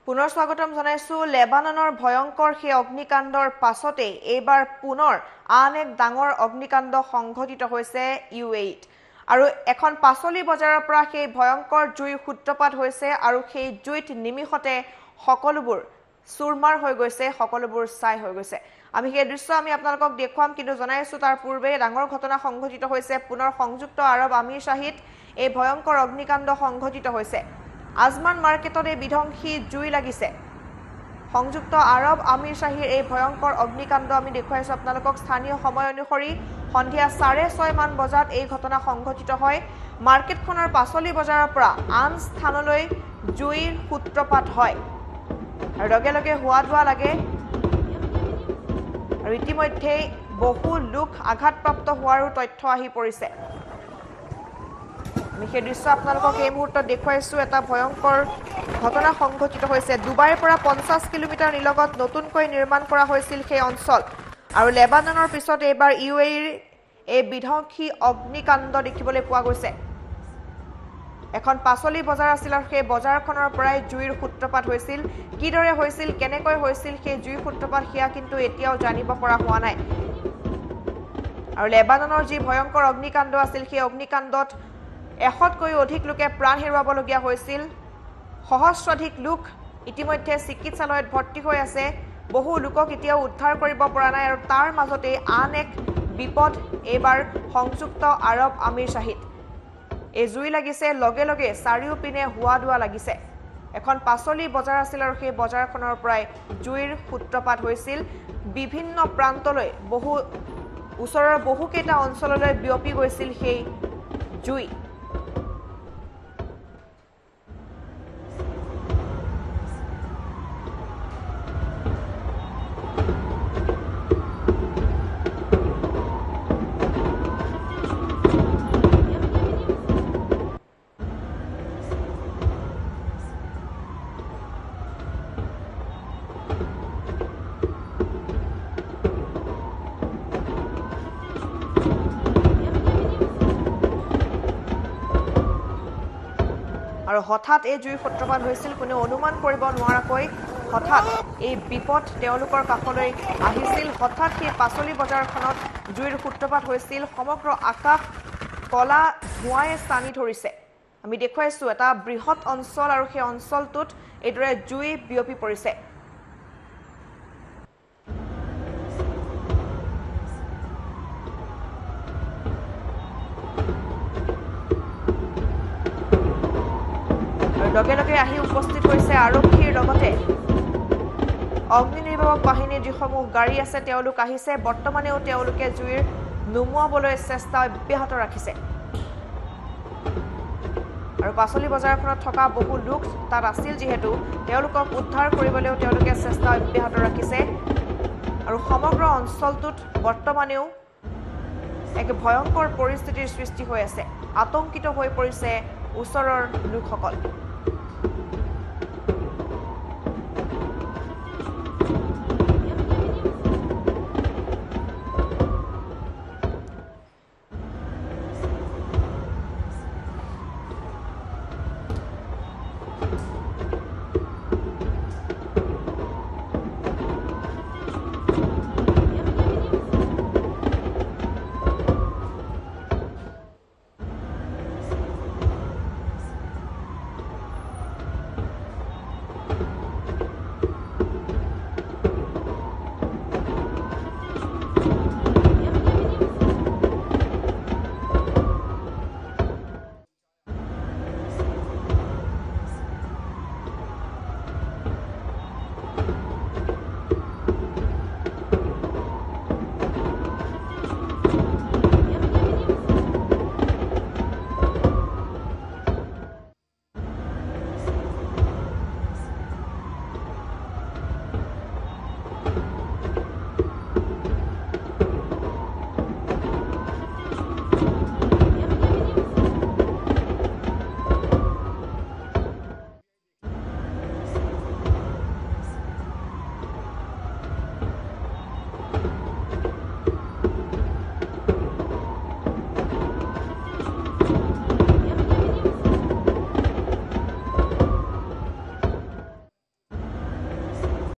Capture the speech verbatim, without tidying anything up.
পুনৰ স্বাগতম জনাইছো লেবাননৰ ভয়ংকৰ সেই অগ্নিকাণ্ডৰ পাছতে এইবাৰ পুনৰ আন এক ডাঙৰ অগ্নিকাণ্ড সংঘটিত হৈছে ইউএইত আৰু এখন পাছলি বজাৰৰ পৰা সেই ভয়ংকৰ জুইৰ সূত্ৰপাত হৈছে আৰু সেই জুইত নিমিষতে সকলোবোৰ সুৰমাৰ হৈ গৈছে সকলোবোৰ ছাই হৈ গৈছে আমি সেই দৃশ্য আমি আপোনালোকক দেখুৱাম কিন্তু জনাইছো তাৰ পূৰ্বে ডাঙৰ ঘটনা সংঘটিত হৈছে পুনৰ সংযুক্ত আৰব আমিৰশ্বাহীত এই ভয়ংকৰ অগ্নিকাণ্ড সংঘটিত হৈছে আজমান মাৰ্কেটত এই বিধ্বংসী জুই লাগিছে সংযুক্ত আৰব আমিৰশ্বাহীৰ এই ভয়ংকৰ অগ্নিকাণ্ড আমি দেখুৱাইছো আপোনালোকক স্থানীয় সময় অনুসৰি সন্ধিয়া চাৰে ছয় মান বজাত এই ঘটনা সংঘটিত হয় মাৰ্কেটখনৰ পাছলি বজাৰৰ পৰা আন স্থানলৈ জুইৰ সূত্ৰপাত হয় আৰু লগে লগে হোৱা দোৱা লাগে আৰু ইতিমধ্যে বহু লোক আঘাতপ্ৰাপ্ত হোৱাৰো তথ্য আহি পৰিছে আমি সেই দৃশ্য আপোনালোকক এই মুহূৰ্তত দেখুৱাইছো এটা ভয়ংকৰ ঘটনা সংঘটিত হৈছে দুবাইৰ পৰা পঞ্চাছ কিলোমিটাৰ নিলগত নতুনকৈ নিৰ্মাণ কৰা হৈছিল সেই অঞ্চল আৰু লেবাননৰ পিছত এইবাৰ ইউএইৰ এই বিধ্বংসী অগ্নিকাণ্ড দেখিবলৈ পোৱা গৈছে এখন পাছলি বজাৰ আছিল আৰু সেই বজাৰখনৰ পৰাই জুইৰ সূত্ৰপাত হৈছিল কিদৰে হৈছিল কেনেকৈ হৈছিল সেই জুইৰ সূত্ৰপাত সেয়া কিন্তু এতিয়াও জানিব পৰা হোৱা নাই আৰু লেবাননৰ যি ভয়ংকৰ অগ্নিকাণ্ড আছিল সেই অগ্নিকাণ্ডত এশতকৈ অধিক লোকে প্ৰাণ হেৰুৱাবলগীয়া হৈছিল সহস্ৰাধিক লোক ইতিমধ্যে চিকিৎসালয়ত ভৰ্তি হৈ আছে বহু লোকক এতিয়াও উদ্ধাৰ কৰিব পৰা নাই আৰু তাৰ মাজতে আন এক বিপদ এইবাৰ সংযুক্ত আৰব আমিৰশ্বাহীত এই জুই লাগিছে লগে লগে চাৰিওপিনে হোৱা দোৱা লাগিছে এখন পাছলি বজাৰ আছিল আৰু সেই বজাৰখনৰ পৰাই জুইৰ সূত্ৰপাত হৈছিল বিভিন্ন প্ৰান্তলৈ বহু ওচৰৰ বহুকেইটা অঞ্চললৈ বিয়পি গৈছিল সেই জুই আৰু হঠাৎ এই জুইৰ সূত্ৰপাত হৈছিল কোনো অনুমান কৰিব নোৱাৰাকৈ হঠাৎ এই বিপদ তেওঁলোকৰ কাষলৈ আহিছিল হঠাৎ সেই পাছলি বজাৰখনত জুইৰ সূত্ৰপাত হৈছিল সমগ্ৰ আকাশ কলা ধোঁৱাই স্থানি ধৰিছে আমি দেখুৱাইছো এটা বৃহৎ অঞ্চল আৰু সেই অঞ্চলটোত এইদৰে জুই বিয়পি পৰিছে লগে লগে আহি উপস্থিত হৈছে আৰক্ষীৰ লগতে অগ্নি নিৰ্বাপক বাহিনীৰ যিসমূহ গাড়ী আছে তেওঁলোক আহিছে বৰ্তমানেও তেওঁলোকে জুইৰ নুমুৱাবলৈ চেষ্টা অব্যাহত ৰাখিছে আৰু পাছলি বজাৰখনত থকা বহু লোক তাত আছিল যিহেতু তেওঁলোকক উদ্ধাৰ কৰিবলৈও তেওঁলোকে চেষ্টা অব্যাহত ৰাখিছে আৰু সমগ্ৰ অঞ্চলটোত বৰ্তমানেও এক ভয়ংকৰ পৰিস্থিতিৰ সৃষ্টি হৈ আছে আতংকিত হৈ পৰিছে ওচৰৰ লোকসকল